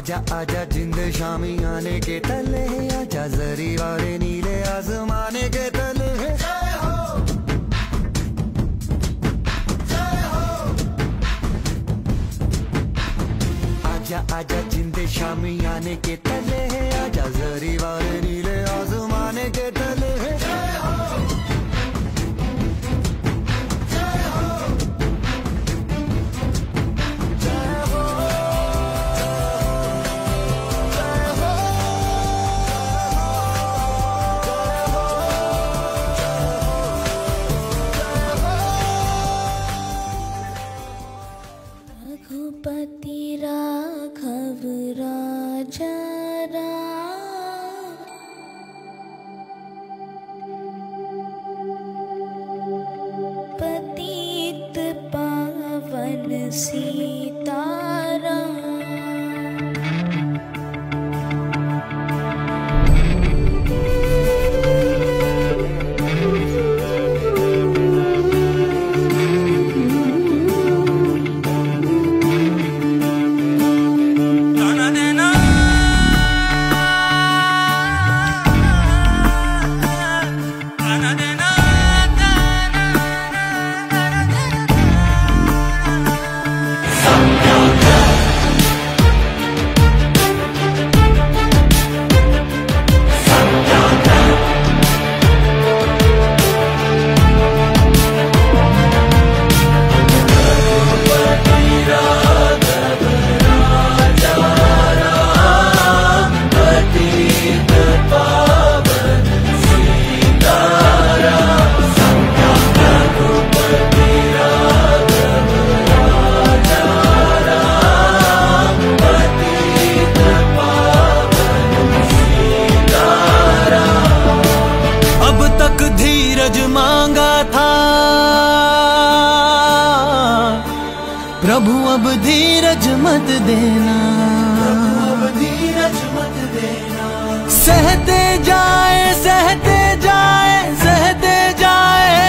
आजा आजा जिंद शामी आने के तले, आजा जरी वाले नीले आसमाने के तले। आजा आजा जिंद शामी आने के तले, आजा जरी वाले नीले आसमाने के तले। रघुपति राघव राजा राम, पतित पावन सीताराम। मांगा था प्रभु अब धीरज मत देना, अब धीरज मत देना। सहते जाए सहते जाए सहते जाए,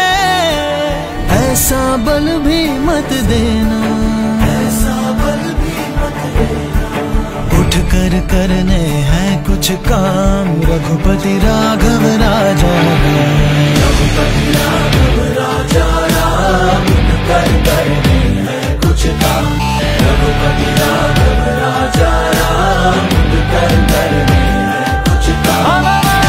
ऐसा बल भी मत देना, ऐसा बल भी मत देना। उठ कर करने हैं कुछ काम, रघुपति राघव राजा राम, रघुपति राघव राजा राम। उठ कर करने हैं कुछ काम, रघुपति राघव राजा राम। उठ कर करने हैं कुछ काम।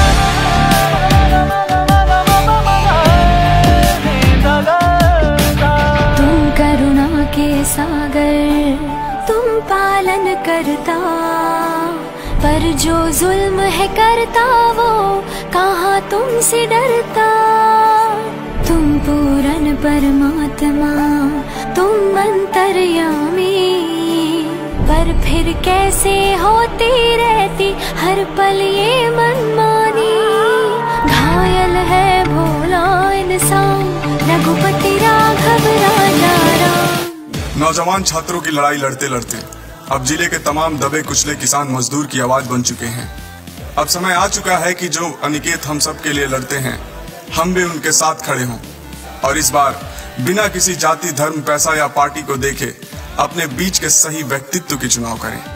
तुम करुणा के सागर, तुम पालन करता, पर जो जुल्म है करता वो कहाँ तुमसे डरता। तुम पूरन परमात्मा, तुम अंतर्यामी, पर फिर कैसे होती रहती हर पल ये मनमानी। घायल है भोला इंसान, रघुपति राघव राजा राम। नौजवान छात्रों की लड़ाई लड़ते लड़ते अब जिले के तमाम दबे कुचले किसान मजदूर की आवाज बन चुके हैं। अब समय आ चुका है कि जो अनिकेत हम सब के लिए लड़ते हैं, हम भी उनके साथ खड़े हों और इस बार बिना किसी जाति धर्म पैसा या पार्टी को देखे अपने बीच के सही व्यक्तित्व की चुनाव करें।